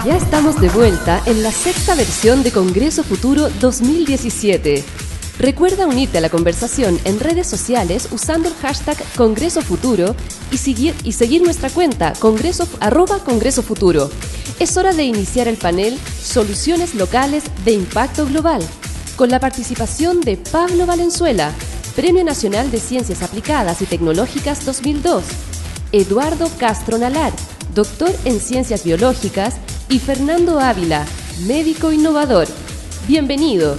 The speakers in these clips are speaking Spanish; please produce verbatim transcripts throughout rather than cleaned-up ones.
Ya estamos de vuelta en la sexta versión de Congreso Futuro dos mil diecisiete. Recuerda unirte a la conversación en redes sociales usando el hashtag Congreso Futuro y seguir, y seguir nuestra cuenta Congreso, arroba Congreso Futuro. Es hora de iniciar el panel Soluciones Locales de Impacto Global, con la participación de Pablo Valenzuela, Premio Nacional de Ciencias Aplicadas y Tecnológicas dos mil dos, Eduardo Castro Nalar, doctor en Ciencias Biológicas, y Fernando Ávila, médico innovador. Bienvenidos.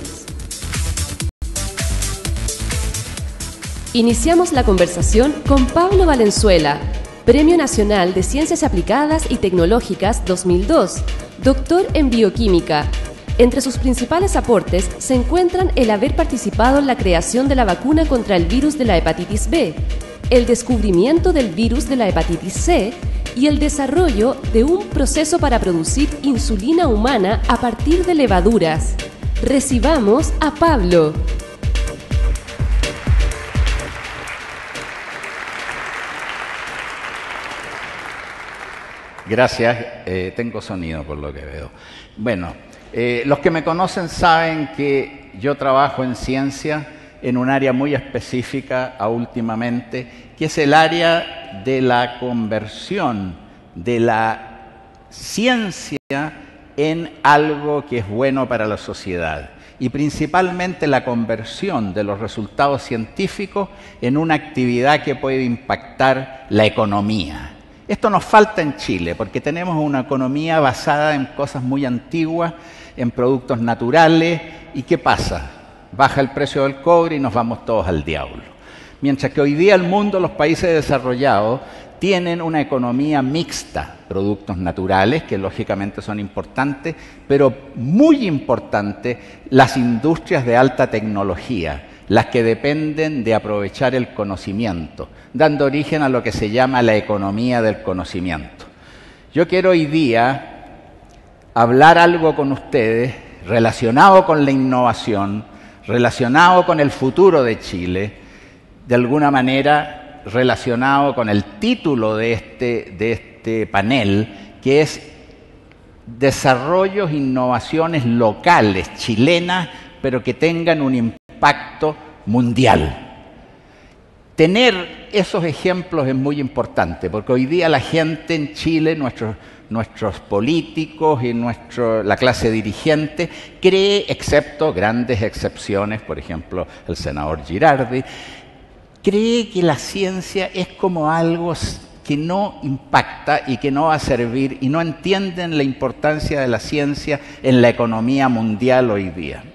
Iniciamos la conversación con Pablo Valenzuela, Premio Nacional de Ciencias Aplicadas y Tecnológicas dos mil dos, doctor en Bioquímica. Entre sus principales aportes se encuentran el haber participado en la creación de la vacuna contra el virus de la hepatitis B, el descubrimiento del virus de la hepatitis C y el desarrollo de un proceso para producir insulina humana a partir de levaduras. Recibamos a Pablo. Gracias, eh, tengo sonido por lo que veo. Bueno, eh, los que me conocen saben que yo trabajo en ciencia en un área muy específica a últimamente, que es el área de la conversión de la ciencia en algo que es bueno para la sociedad, y principalmente la conversión de los resultados científicos en una actividad que puede impactar la economía. Esto nos falta en Chile porque tenemos una economía basada en cosas muy antiguas, en productos naturales, y ¿qué pasa? Baja el precio del cobre y nos vamos todos al diablo. Mientras que hoy día el mundo, los países desarrollados, tienen una economía mixta, productos naturales, que lógicamente son importantes, pero muy importantes las industrias de alta tecnología, las que dependen de aprovechar el conocimiento, dando origen a lo que se llama la economía del conocimiento. Yo quiero hoy día hablar algo con ustedes relacionado con la innovación, relacionado con el futuro de Chile, de alguna manera relacionado con el título de este, de este panel, que es Desarrollos e Innovaciones Locales Chilenas, pero que tengan un impacto mundial. Tener esos ejemplos es muy importante, porque hoy día la gente en Chile, nuestros, nuestros políticos y nuestro, la clase dirigente, cree, excepto grandes excepciones, por ejemplo, el senador Girardi, cree que la ciencia es como algo que no impacta y que no va a servir, y no entienden la importancia de la ciencia en la economía mundial hoy día.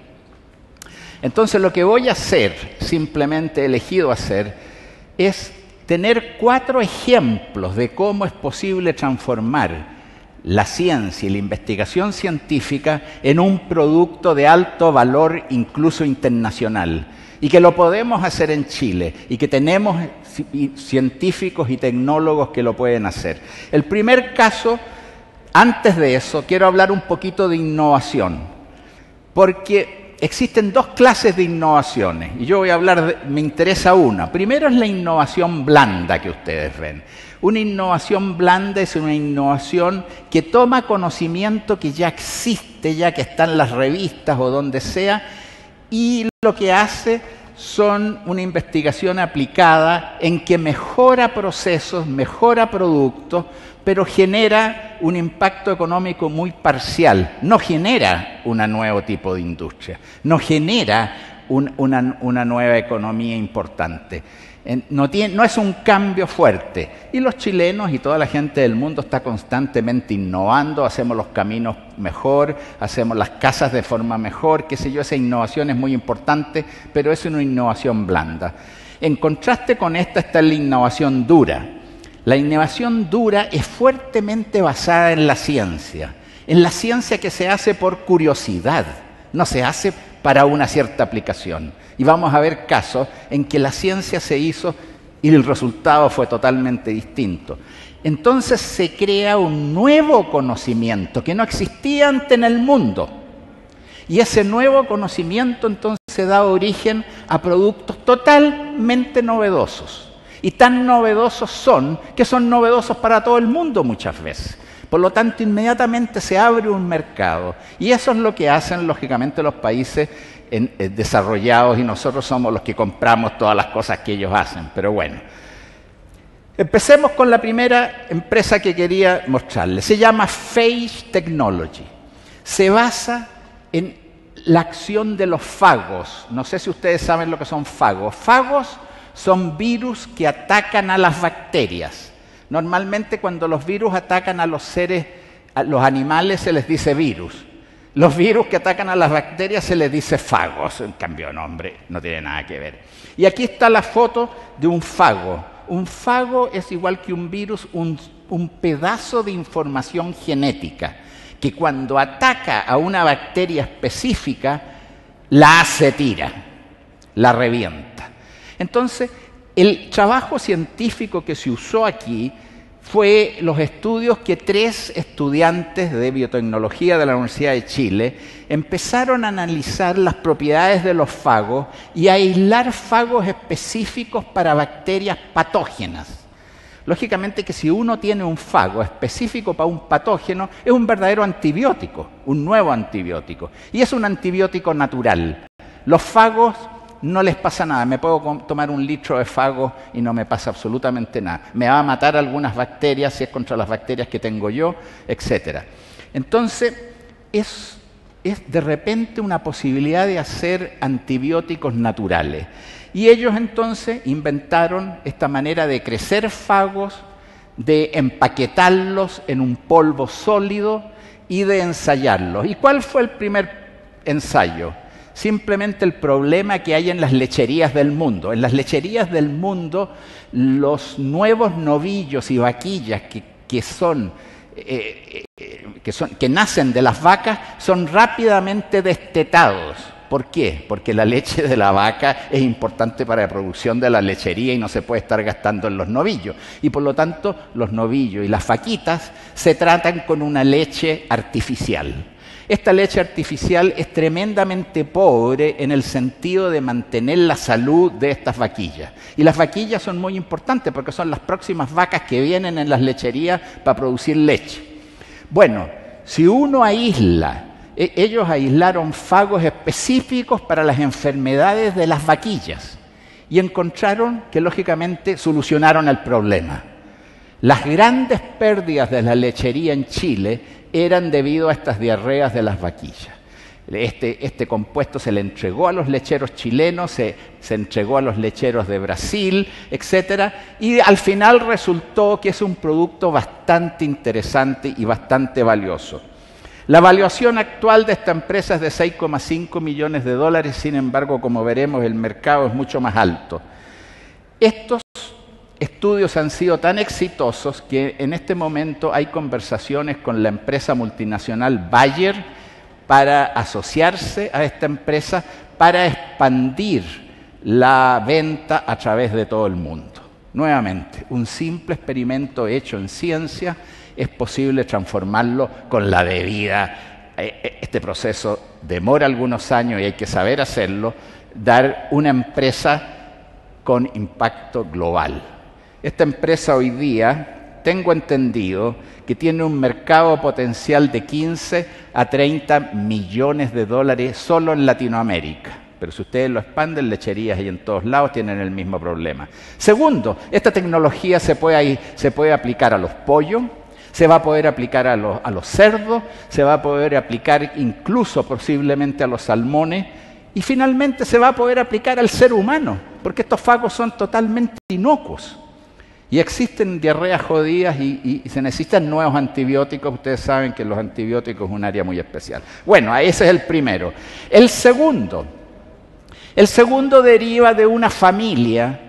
Entonces lo que voy a hacer, simplemente he elegido hacer, es tener cuatro ejemplos de cómo es posible transformar la ciencia y la investigación científica en un producto de alto valor, incluso internacional, y que lo podemos hacer en Chile, y que tenemos científicos y tecnólogos que lo pueden hacer. El primer caso, antes de eso, quiero hablar un poquito de innovación, porque existen dos clases de innovaciones, y yo voy a hablar, de, me interesa una. Primero es la innovación blanda que ustedes ven. Una innovación blanda es una innovación que toma conocimiento que ya existe, ya que está en las revistas o donde sea, y lo que hace son una investigación aplicada en que mejora procesos, mejora productos, pero genera un impacto económico muy parcial. No genera un nuevo tipo de industria, no genera un, una, una nueva economía importante. No, tiene, no es un cambio fuerte. Y los chilenos y toda la gente del mundo está constantemente innovando, hacemos los caminos mejor, hacemos las casas de forma mejor, qué sé yo, esa innovación es muy importante, pero es una innovación blanda. En contraste con esta está la innovación dura. La innovación dura es fuertemente basada en la ciencia, en la ciencia que se hace por curiosidad, no se hace para una cierta aplicación. Y vamos a ver casos en que la ciencia se hizo y el resultado fue totalmente distinto. Entonces se crea un nuevo conocimiento que no existía antes en el mundo. Y ese nuevo conocimiento entonces da origen a productos totalmente novedosos. Y tan novedosos son que son novedosos para todo el mundo muchas veces. Por lo tanto, inmediatamente se abre un mercado. Y eso es lo que hacen, lógicamente, los países en, eh, desarrollados, y nosotros somos los que compramos todas las cosas que ellos hacen. Pero bueno, empecemos con la primera empresa que quería mostrarles. Se llama Phage Technology. Se basa en la acción de los fagos. No sé si ustedes saben lo que son fagos. Fagos son virus que atacan a las bacterias. Normalmente cuando los virus atacan a los seres, a los animales se les dice virus. Los virus que atacan a las bacterias se les dice fagos. En cambio, no, hombre, no tiene nada que ver. Y aquí está la foto de un fago. Un fago es igual que un virus, un, un pedazo de información genética que cuando ataca a una bacteria específica, la hace tira, la revienta. Entonces, el trabajo científico que se usó aquí fue los estudios que tres estudiantes de biotecnología de la Universidad de Chile empezaron a analizar las propiedades de los fagos y a aislar fagos específicos para bacterias patógenas. Lógicamente que si uno tiene un fago específico para un patógeno, es un verdadero antibiótico, un nuevo antibiótico. Y es un antibiótico natural. Los fagos no les pasa nada. Me puedo tomar un litro de fago y no me pasa absolutamente nada. Me va a matar algunas bacterias si es contra las bacterias que tengo yo, etcétera. Entonces, es, es de repente una posibilidad de hacer antibióticos naturales. Y ellos entonces inventaron esta manera de crecer fagos, de empaquetarlos en un polvo sólido y de ensayarlos. ¿Y cuál fue el primer ensayo? Simplemente el problema que hay en las lecherías del mundo. En las lecherías del mundo, los nuevos novillos y vaquillas que, que, son, eh, eh, que, son, que nacen de las vacas son rápidamente destetados. ¿Por qué? Porque la leche de la vaca es importante para la producción de la lechería y no se puede estar gastando en los novillos. Y por lo tanto, los novillos y las vaquitas se tratan con una leche artificial. Esta leche artificial es tremendamente pobre en el sentido de mantener la salud de estas vaquillas. Y las vaquillas son muy importantes porque son las próximas vacas que vienen en las lecherías para producir leche. Bueno, si uno aísla, ellos aislaron fagos específicos para las enfermedades de las vaquillas y encontraron que lógicamente solucionaron el problema. Las grandes pérdidas de la lechería en Chile eran debido a estas diarreas de las vaquillas. Este, este compuesto se le entregó a los lecheros chilenos, se, se entregó a los lecheros de Brasil, etcétera, y al final resultó que es un producto bastante interesante y bastante valioso. La evaluación actual de esta empresa es de seis coma cinco millones de dólares, sin embargo, como veremos, el mercado es mucho más alto. Estos estudios han sido tan exitosos que en este momento hay conversaciones con la empresa multinacional Bayer para asociarse a esta empresa para expandir la venta a través de todo el mundo. Nuevamente, un simple experimento hecho en ciencia es posible transformarlo con la debida. Este proceso demora algunos años y hay que saber hacerlo, dar una empresa con impacto global. Esta empresa hoy día, tengo entendido, que tiene un mercado potencial de quince a treinta millones de dólares solo en Latinoamérica. Pero si ustedes lo expanden, lecherías y en todos lados tienen el mismo problema. Segundo, esta tecnología se puede, se puede aplicar a los pollos, se va a poder aplicar a los, a los cerdos, se va a poder aplicar incluso posiblemente a los salmones y finalmente se va a poder aplicar al ser humano, porque estos fagos son totalmente inocuos. Y existen diarreas jodidas y, y, y se necesitan nuevos antibióticos. Ustedes saben que los antibióticos es un área muy especial. Bueno, ese es el primero. El segundo, el segundo deriva de una familia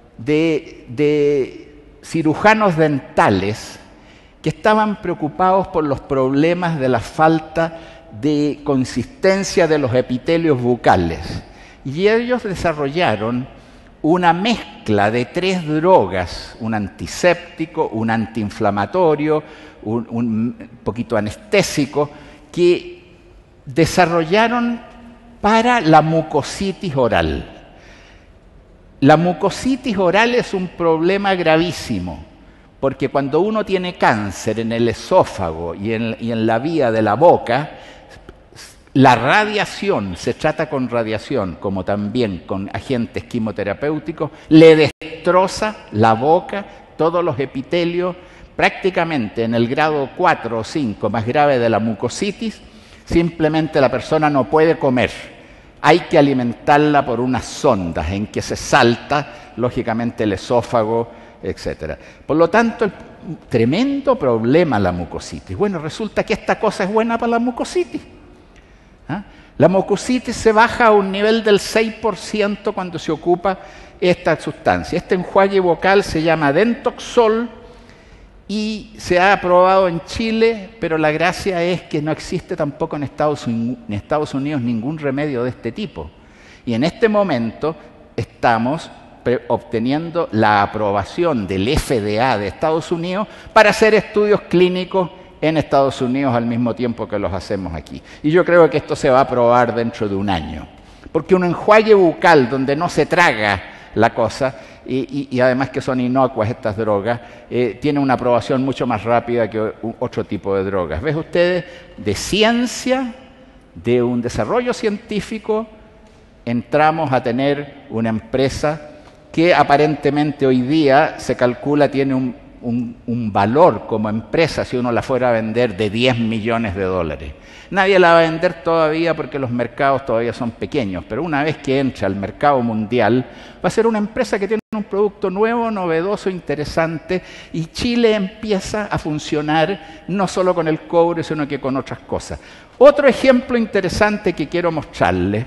de, de cirujanos dentales que estaban preocupados por los problemas de la falta de consistencia de los epitelios bucales. Y ellos desarrollaron una mezcla de tres drogas, un antiséptico, un antiinflamatorio, un, un poquito anestésico, que desarrollaron para la mucositis oral. La mucositis oral es un problema gravísimo, porque cuando uno tiene cáncer en el esófago y en, y en la vía de la boca, la radiación, se trata con radiación como también con agentes quimioterapéuticos, le destroza la boca, todos los epitelios, prácticamente en el grado cuatro o cinco más grave de la mucositis, simplemente la persona no puede comer. Hay que alimentarla por unas sondas en que se salta, lógicamente, el esófago, etcétera. Por lo tanto, el tremendo problema la mucositis. Bueno, resulta que esta cosa es buena para la mucositis. ¿Ah? La mucositis se baja a un nivel del seis por ciento cuando se ocupa esta sustancia. Este enjuague bucal se llama Dentoxol y se ha aprobado en Chile, pero la gracia es que no existe tampoco en Estados Unidos, en Estados Unidos ningún remedio de este tipo. Y en este momento estamos obteniendo la aprobación del F D A de Estados Unidos para hacer estudios clínicos en Estados Unidos al mismo tiempo que los hacemos aquí. Y yo creo que esto se va a aprobar dentro de un año. Porque un enjuague bucal donde no se traga la cosa, y, y, y además que son inocuas estas drogas, eh, tiene una aprobación mucho más rápida que otro tipo de drogas. ¿Ves ustedes? De ciencia, de un desarrollo científico, entramos a tener una empresa que aparentemente hoy día se calcula tiene un, un, un valor como empresa, si uno la fuera a vender, de diez millones de dólares. Nadie la va a vender todavía porque los mercados todavía son pequeños, pero una vez que entra al mercado mundial, va a ser una empresa que tiene un producto nuevo, novedoso, interesante, y Chile empieza a funcionar no solo con el cobre, sino que con otras cosas. Otro ejemplo interesante que quiero mostrarles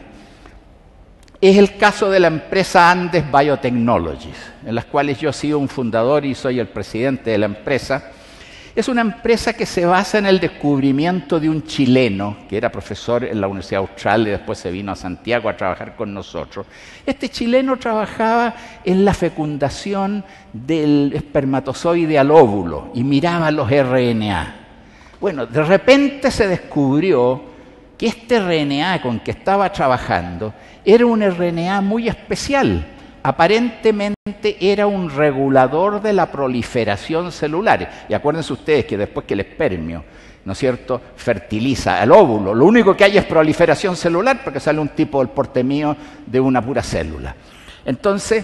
es el caso de la empresa Andes Biotechnologies, en las cuales yo he sido un fundador y soy el presidente de la empresa. Es una empresa que se basa en el descubrimiento de un chileno, que era profesor en la Universidad Austral y después se vino a Santiago a trabajar con nosotros. Este chileno trabajaba en la fecundación del espermatozoide al óvulo y miraba los R N A. Bueno, de repente se descubrió que este R N A con que estaba trabajando era un R N A muy especial. Aparentemente era un regulador de la proliferación celular. Y acuérdense ustedes que después que el espermio, ¿no es cierto?, fertiliza al óvulo, lo único que hay es proliferación celular porque sale un tipo del porte mío de una pura célula. Entonces,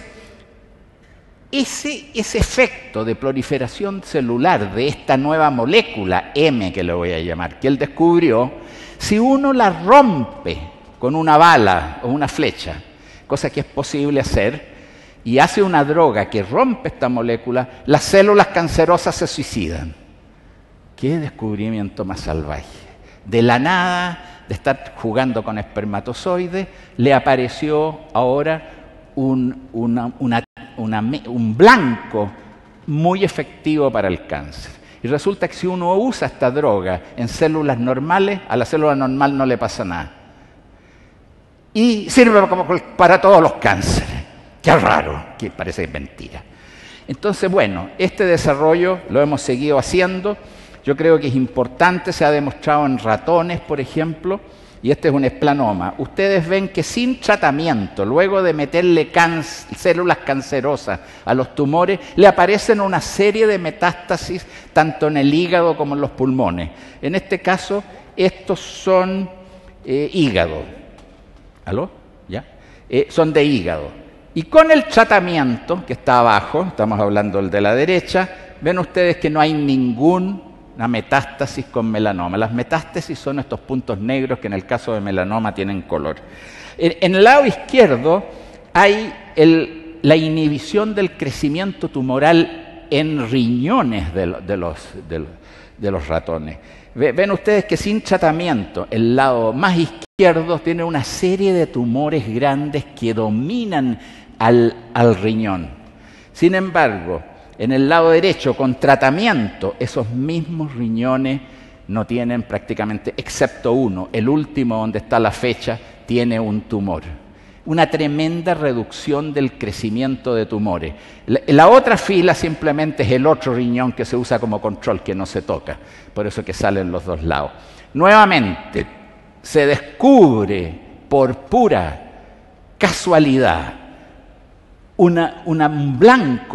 ese, ese efecto de proliferación celular de esta nueva molécula M, que le voy a llamar, que él descubrió, si uno la rompe con una bala o una flecha, cosa que es posible hacer, y hace una droga que rompe esta molécula, las células cancerosas se suicidan. ¡Qué descubrimiento más salvaje! De la nada, de estar jugando con espermatozoides, le apareció ahora un, una, una, una, un blanco muy efectivo para el cáncer. Y resulta que si uno usa esta droga en células normales, a la célula normal no le pasa nada. Y sirve como para todos los cánceres. ¡Qué raro! Que parece mentira. Entonces, bueno, este desarrollo lo hemos seguido haciendo. Yo creo que es importante, se ha demostrado en ratones, por ejemplo, y este es un esplanoma. Ustedes ven que sin tratamiento, luego de meterle can- células cancerosas a los tumores, le aparecen una serie de metástasis tanto en el hígado como en los pulmones. En este caso, estos son eh, hígado. ¿Aló? ¿Ya? Eh, son de hígado. Y con el tratamiento, que está abajo, estamos hablando del de la derecha, ven ustedes que no hay ninguna metástasis con melanoma. Las metástasis son estos puntos negros que en el caso de melanoma tienen color. En, en el lado izquierdo hay el, la inhibición del crecimiento tumoral en riñones de, de, los, de, de los ratones. Ven ustedes que sin tratamiento, el lado más izquierdo tiene una serie de tumores grandes que dominan al, al riñón. Sin embargo, en el lado derecho, con tratamiento, esos mismos riñones no tienen prácticamente, excepto uno, el último donde está la fecha, tiene un tumor. Una tremenda reducción del crecimiento de tumores. La, la otra fila simplemente es el otro riñón que se usa como control, que no se toca. Por eso que salen los dos lados. Nuevamente, se descubre por pura casualidad una, una, un blanco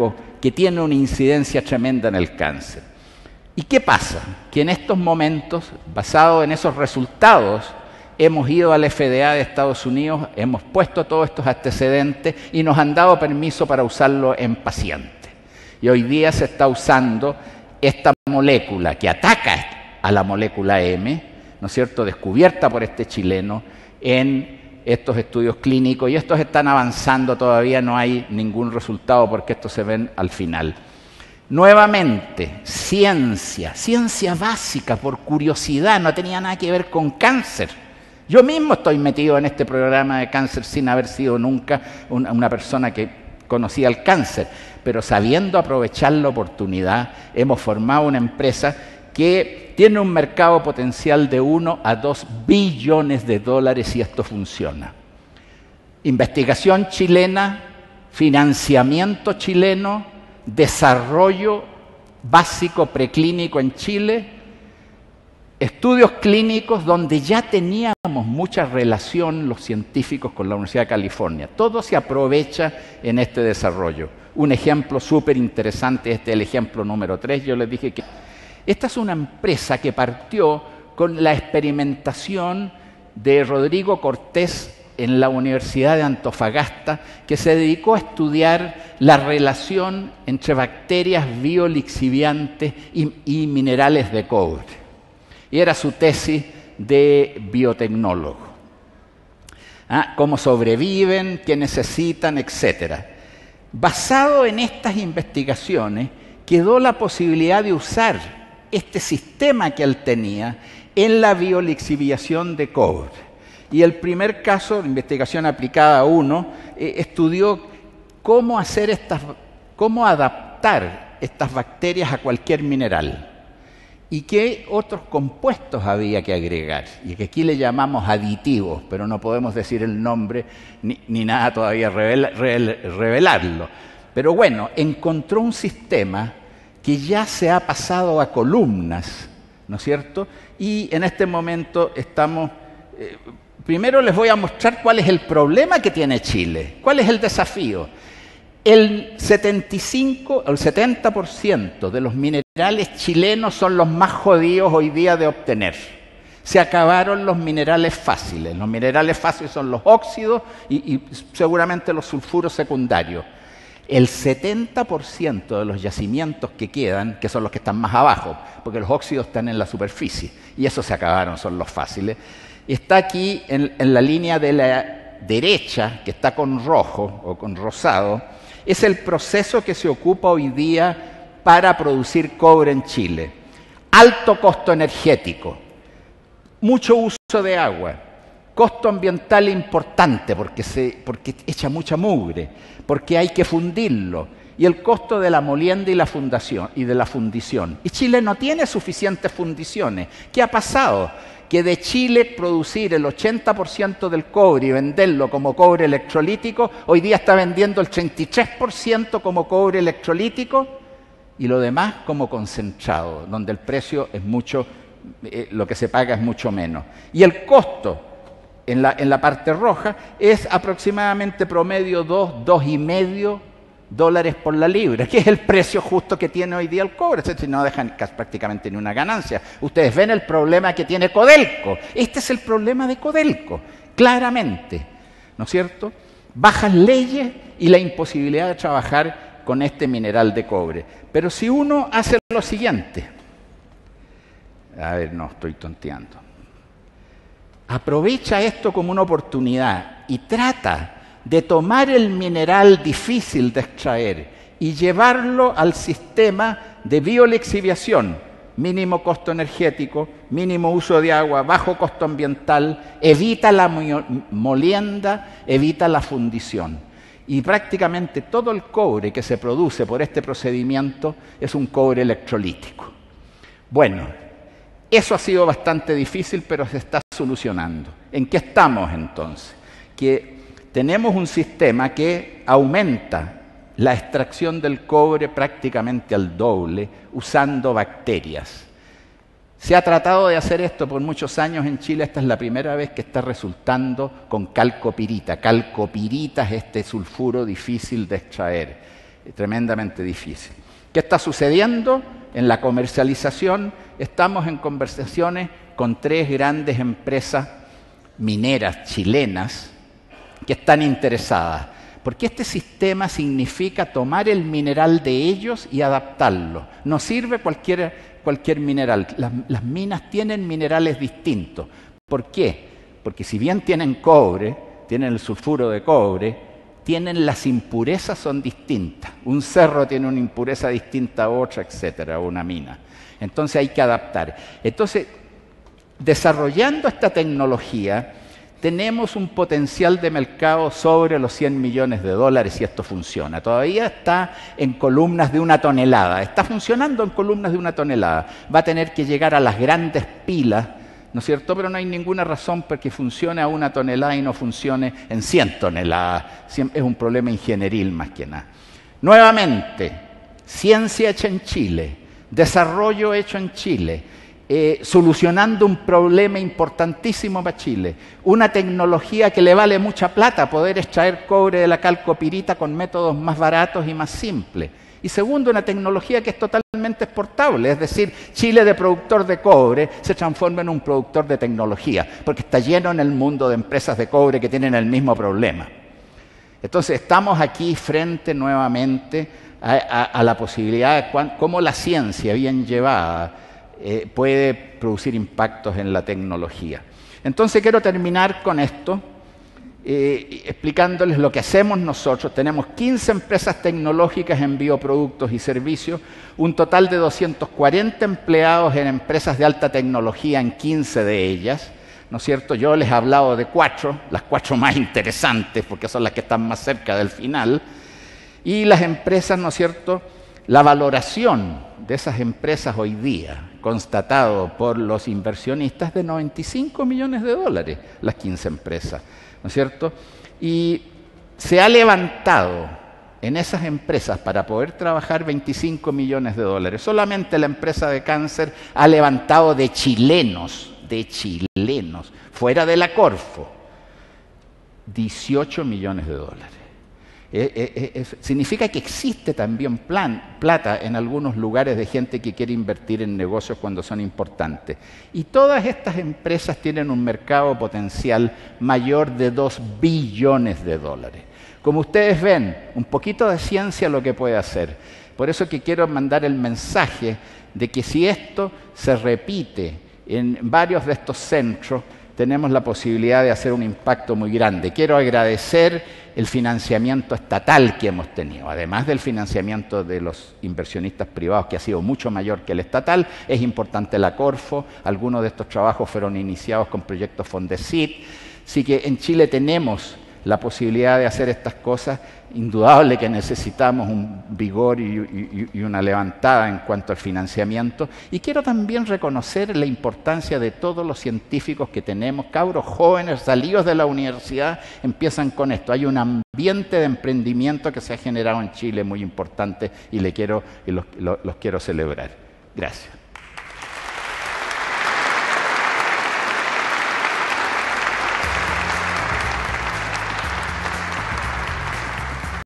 que tiene una incidencia tremenda en el cáncer. ¿Y qué pasa? Que en estos momentos, basado en esos resultados, hemos ido al F D A de Estados Unidos, hemos puesto todos estos antecedentes y nos han dado permiso para usarlo en pacientes. Y hoy día se está usando esta molécula que ataca a la molécula M, ¿no es cierto?, descubierta por este chileno en estos estudios clínicos, y estos están avanzando, todavía no hay ningún resultado porque estos se ven al final. Nuevamente, ciencia, ciencia básica por curiosidad, no tenía nada que ver con cáncer. Yo mismo estoy metido en este programa de cáncer sin haber sido nunca una, una persona que conocía el cáncer, pero sabiendo aprovechar la oportunidad, hemos formado una empresa que tiene un mercado potencial de uno a dos billones de dólares si esto funciona. Investigación chilena, financiamiento chileno, desarrollo básico preclínico en Chile, estudios clínicos donde ya teníamos mucha relación los científicos con la Universidad de California. Todo se aprovecha en este desarrollo. Un ejemplo súper interesante, este es el ejemplo número tres. Yo les dije que esta es una empresa que partió con la experimentación de Rodrigo Cortés en la Universidad de Antofagasta, que se dedicó a estudiar la relación entre bacterias biolixiviantes y, y minerales de cobre. Y era su tesis de biotecnólogo. ¿Ah? Cómo sobreviven, qué necesitan, etcétera. Basado en estas investigaciones, quedó la posibilidad de usar este sistema que él tenía en la biolixiviación de cobre. Y el primer caso, de investigación aplicada uno, eh, estudió cómo hacer estas, cómo adaptar estas bacterias a cualquier mineral y qué otros compuestos había que agregar, y que aquí le llamamos aditivos, pero no podemos decir el nombre ni, ni nada todavía revela, revela, revelarlo. Pero bueno, encontró un sistema que ya se ha pasado a columnas, ¿no es cierto? Y en este momento estamos... Eh, primero les voy a mostrar cuál es el problema que tiene Chile, cuál es el desafío. El setenta y cinco, el setenta por ciento de los minerales chilenos son los más jodidos hoy día de obtener. Se acabaron los minerales fáciles. Los minerales fáciles son los óxidos y, y seguramente los sulfuros secundarios. El setenta por ciento de los yacimientos que quedan, que son los que están más abajo, porque los óxidos están en la superficie, y esos se acabaron, son los fáciles, está aquí en, en la línea de la derecha, que está con rojo o con rosado. Es el proceso que se ocupa hoy día para producir cobre en Chile. Alto costo energético, mucho uso de agua, costo ambiental importante porque, se, porque echa mucha mugre, porque hay que fundirlo, y el costo de la molienda y la fundación y de la fundición. Y Chile no tiene suficientes fundiciones. ¿Qué ha pasado? Que de Chile producir el ochenta por ciento del cobre y venderlo como cobre electrolítico, hoy día está vendiendo el treinta y tres por ciento como cobre electrolítico y lo demás como concentrado, donde el precio es mucho, eh, lo que se paga es mucho menos. Y el costo en la, en la parte roja es aproximadamente promedio dos, dos y medio dólares por la libra, que es el precio justo que tiene hoy día el cobre, si no dejan prácticamente ni una ganancia. Ustedes ven el problema que tiene Codelco. Este es el problema de Codelco, claramente, ¿no es cierto? Bajas leyes y la imposibilidad de trabajar con este mineral de cobre. Pero si uno hace lo siguiente, a ver, no, estoy tonteando, aprovecha esto como una oportunidad y trata de tomar el mineral difícil de extraer y llevarlo al sistema de biolixiviación, mínimo costo energético, mínimo uso de agua, bajo costo ambiental, evita la molienda, evita la fundición. Y prácticamente todo el cobre que se produce por este procedimiento es un cobre electrolítico. Bueno, eso ha sido bastante difícil, pero se está solucionando. ¿En qué estamos entonces? Que tenemos un sistema que aumenta la extracción del cobre prácticamente al doble usando bacterias. Se ha tratado de hacer esto por muchos años en Chile. Esta es la primera vez que está resultando con calcopirita. Calcopirita es este sulfuro difícil de extraer. tremendamente difícil. ¿Qué está sucediendo? En la comercialización estamos en conversaciones con tres grandes empresas mineras chilenas que están interesadas, porque este sistema significa tomar el mineral de ellos y adaptarlo. No sirve cualquier, cualquier mineral. Las, las minas tienen minerales distintos. ¿Por qué? Porque si bien tienen cobre, tienen el sulfuro de cobre, tienen las impurezas, son distintas. Un cerro tiene una impureza distinta a otra, etcétera, una mina. Entonces hay que adaptar. Entonces, desarrollando esta tecnología, tenemos un potencial de mercado sobre los cien millones de dólares si esto funciona. Todavía está en columnas de una tonelada. Está funcionando en columnas de una tonelada. Va a tener que llegar a las grandes pilas, ¿no es cierto? Pero no hay ninguna razón para que funcione a una tonelada y no funcione en cien toneladas. Es un problema ingenieril más que nada. Nuevamente, ciencia hecha en Chile, desarrollo hecho en Chile, eh, solucionando un problema importantísimo para Chile, una tecnología que le vale mucha plata, poder extraer cobre de la calcopirita con métodos más baratos y más simples. Y segundo, una tecnología que es totalmente exportable, es decir, Chile de productor de cobre se transforma en un productor de tecnología, porque está lleno en el mundo de empresas de cobre que tienen el mismo problema. Entonces estamos aquí frente nuevamente a, a, a la posibilidad de cuán, cómo la ciencia bien llevada eh, puede producir impactos en la tecnología. Entonces quiero terminar con esto, Eh, explicándoles lo que hacemos nosotros. Tenemos quince empresas tecnológicas en bioproductos y servicios, un total de doscientos cuarenta empleados en empresas de alta tecnología en quince de ellas, ¿no es cierto? Yo les he hablado de cuatro, las cuatro más interesantes porque son las que están más cerca del final, y las empresas, ¿no es cierto?, la valoración de esas empresas hoy día, constatado por los inversionistas, de noventa y cinco millones de dólares, las quince empresas, ¿no es cierto? Y se ha levantado en esas empresas para poder trabajar veinticinco millones de dólares. Solamente la empresa de cáncer ha levantado de chilenos, de chilenos, fuera de la Corfo, dieciocho millones de dólares. Eh, eh, eh, significa que existe también plan, plata en algunos lugares de gente que quiere invertir en negocios cuando son importantes. Y todas estas empresas tienen un mercado potencial mayor de dos billones de dólares. Como ustedes ven, un poquito de ciencia lo que puede hacer. Por eso que quiero mandar el mensaje de que si esto se repite en varios de estos centros, tenemos la posibilidad de hacer un impacto muy grande. Quiero agradecer el financiamiento estatal que hemos tenido, además del financiamiento de los inversionistas privados, que ha sido mucho mayor que el estatal. Es importante la Corfo, algunos de estos trabajos fueron iniciados con proyectos Fondesit, así que en Chile tenemos la posibilidad de hacer estas cosas. Indudable que necesitamos un vigor y, y, y una levantada en cuanto al financiamiento. Y quiero también reconocer la importancia de todos los científicos que tenemos, cabros jóvenes salidos de la universidad, empiezan con esto. Hay un ambiente de emprendimiento que se ha generado en Chile muy importante y le quiero, y los, los, los quiero celebrar. Gracias.